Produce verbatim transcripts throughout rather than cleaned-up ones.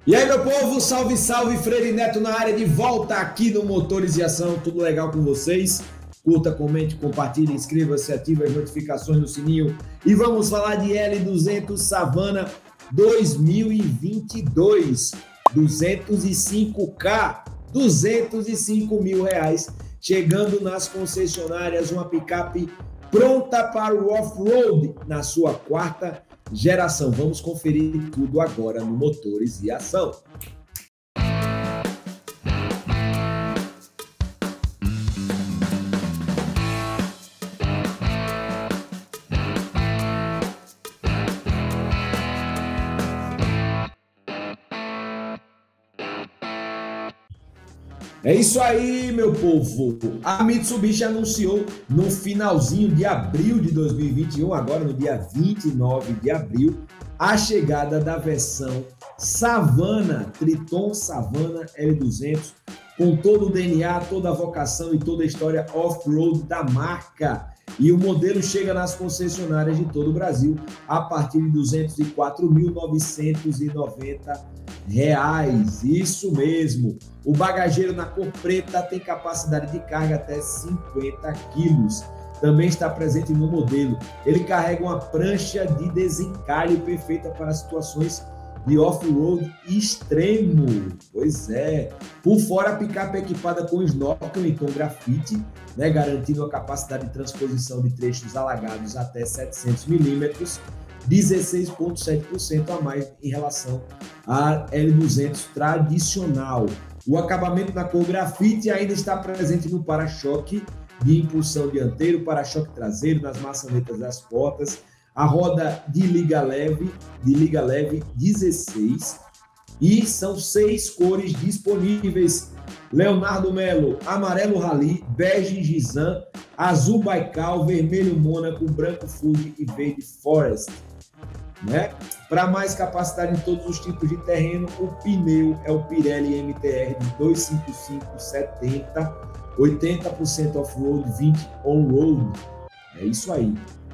E aí, meu povo, salve, salve, Freire Neto na área, de volta aqui no Motores e Ação. Tudo legal com vocês? Curta, comente, compartilhe, inscreva-se, ative as notificações no sininho. E vamos falar de L duzentos Savana dois mil e vinte e dois. duzentos e cinco K, duzentos e cinco mil reais. Chegando nas concessionárias, uma picape pronta para o off-road na sua quarta geração. Vamos conferir tudo agora no Motores e Ação. É isso aí, meu povo. A Mitsubishi anunciou no finalzinho de abril de dois mil e vinte e um, agora no dia vinte e nove de abril, a chegada da versão Savana, Triton Savana L duzentos, com todo o D N A, toda a vocação e toda a história off-road da marca. E o modelo chega nas concessionárias de todo o Brasil a partir de duzentos e quatro mil novecentos e noventa reais. Isso mesmo. O bagageiro na cor preta tem capacidade de carga até cinquenta quilos. Também está presente no modelo. Ele carrega uma prancha de desencalhe perfeita para situações de off-road extremo. Pois é. Por fora, a picape é equipada com snorkel e com grafite, né, garantindo a capacidade de transposição de trechos alagados até setecentos milímetros, dezesseis vírgula sete por cento a mais em relação à L duzentos tradicional. O acabamento na cor grafite ainda está presente no para-choque de impulsão dianteiro, para-choque traseiro, nas maçanetas das portas, a roda de liga leve, de liga leve dezesseis, e são seis cores disponíveis: Leonardo Melo, amarelo Rally, bege Gizan, azul Baikal, vermelho Mônaco, branco Fuji e verde Forest. Né? Para mais capacidade em todos os tipos de terreno, o pneu é o Pirelli M T R de duzentos e cinquenta e cinco setenta, oitenta por cento off-road, vinte por cento on-road. É isso aí.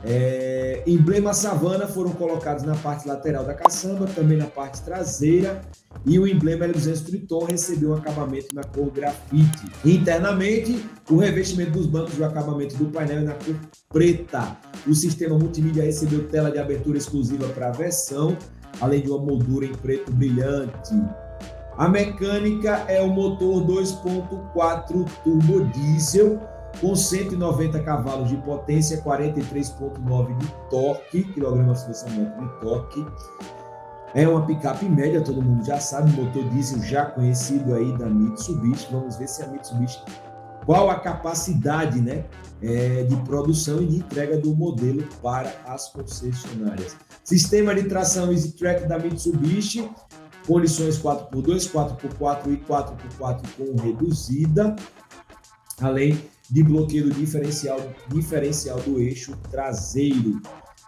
É, emblema Savana foram colocados na parte lateral da caçamba, também na parte traseira, e o emblema L duzentos Triton recebeu um acabamento na cor grafite. Internamente, o revestimento dos bancos e o acabamento do painel é na cor preta. O sistema multimídia recebeu tela de abertura exclusiva para a versão, além de uma moldura em preto brilhante. A mecânica é o motor dois ponto quatro turbo diesel, com cento e noventa cavalos de potência, quarenta e três vírgula nove de torque, quilograma-metro de torque. É uma picape média, todo mundo já sabe, motor diesel já conhecido aí da Mitsubishi. Vamos ver se a Mitsubishi, qual a capacidade, né, é, de produção e de entrega do modelo para as concessionárias. Sistema de tração Easy Track da Mitsubishi, condições quatro por dois, quatro por quatro e quatro por quatro com reduzida, além de bloqueio diferencial, diferencial do eixo traseiro.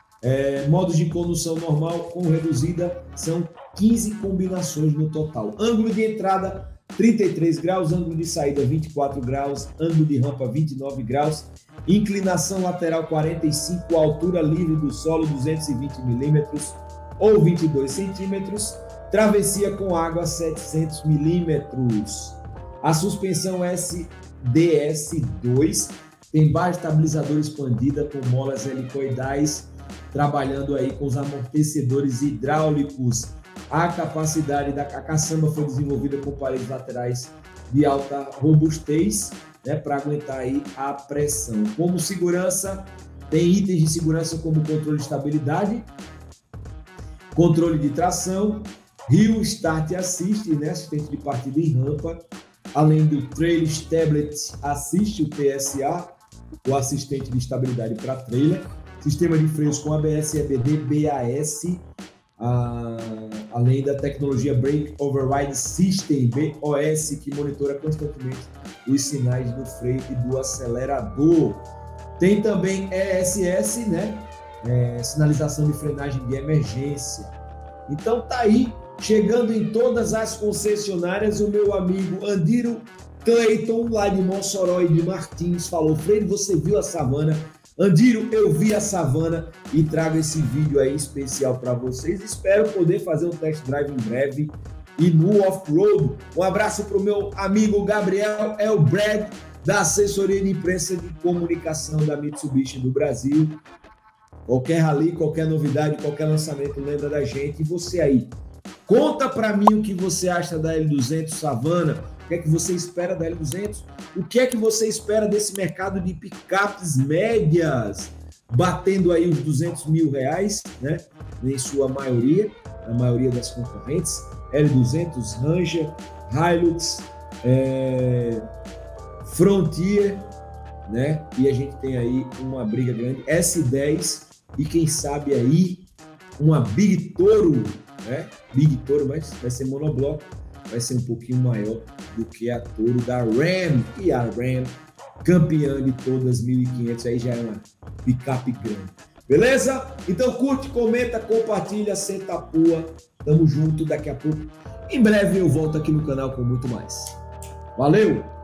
É, modos de condução normal com reduzida são quinze combinações no total. Ângulo de entrada trinta e três graus, ângulo de saída vinte e quatro graus, ângulo de rampa vinte e nove graus, inclinação lateral quarenta e cinco, altura livre do solo duzentos e vinte milímetros ou vinte e dois centímetros, travessia com água setecentos milímetros. A suspensão S D S dois tem base estabilizador expandida com molas helicoidais, trabalhando aí com os amortecedores hidráulicos. A capacidade da a caçamba foi desenvolvida com paredes laterais de alta robustez, né, para aguentar aí a pressão. Como segurança, tem itens de segurança como controle de estabilidade, controle de tração, Hill Start Assist, né, assistente de partida em rampa, além do Trailer Tablet Assist, o T S A, o assistente de estabilidade para trailer, sistema de freios com A B S, E B D, B A S, ah, além da tecnologia Brake Override System, B O S, que monitora constantemente os sinais do freio e do acelerador. Tem também E S S, né? É, sinalização de frenagem de emergência. Então tá aí, chegando em todas as concessionárias, o meu amigo Andiro Clayton, lá de Mossoró e de Martins, falou: Freire, você viu a Savana? Andiro, eu vi a Savana e trago esse vídeo aí especial para vocês. Espero poder fazer um test drive em breve e no off-road. Um abraço para o meu amigo Gabriel, é o Brad, da assessoria de imprensa de comunicação da Mitsubishi do Brasil. Qualquer rally, qualquer novidade, qualquer lançamento, lembra da gente. E você aí, conta para mim o que você acha da L duzentos Savana, o que é que você espera da L duzentos, o que é que você espera desse mercado de picapes médias, batendo aí os duzentos mil reais, né? Em sua maioria, a maioria das concorrentes, L duzentos, Ranger, Hilux, é... Frontier, né? E a gente tem aí uma briga grande, S dez e quem sabe aí uma Big Toro, né? Big Toro, mas vai ser monobloco, vai ser um pouquinho maior do que a Toro da Ram, e a Ram campeã de todas mil e quinhentos, aí já é uma picape grande. Beleza? Então curte, comenta, compartilha, senta a pua. Tamo junto, daqui a pouco. Em breve eu volto aqui no canal com muito mais. Valeu!